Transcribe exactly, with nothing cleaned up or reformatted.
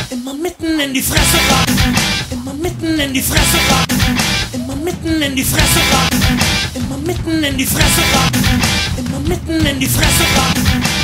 Immer mitten in die Fresse ran. Immer mitten in die Fresse ran. Immer mitten in die Fresse ran. Immer mitten in die Fresse ran. Immer mitten in die Fresse ran.